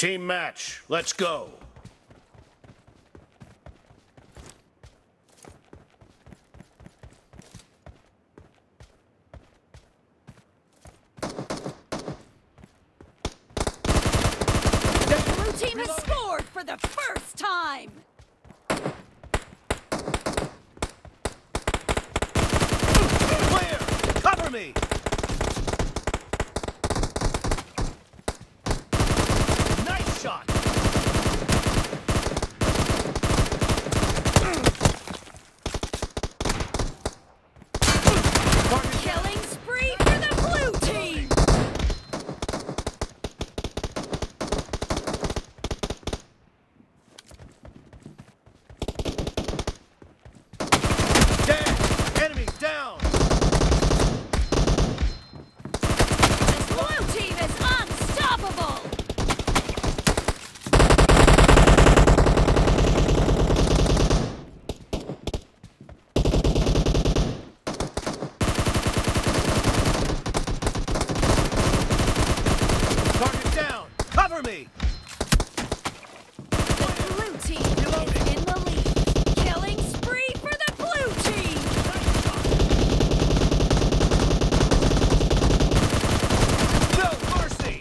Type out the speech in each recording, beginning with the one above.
Team match, let's go. The blue team has scored for the first time! Clear! Cover me! Nice shot! Killing spree for the blue team! Dead! Enemy down! The blue team is unstoppable! Target down! Cover me! The blue team is in the lead. Killing spree for the blue team! No mercy!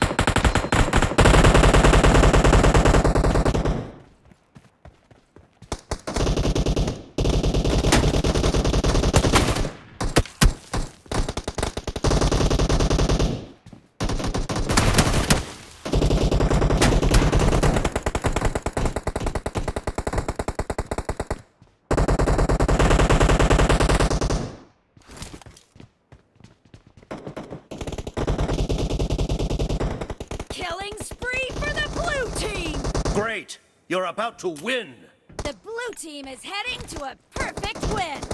Killing spree for the blue team! Great! You're about to win! The blue team is heading to a perfect win!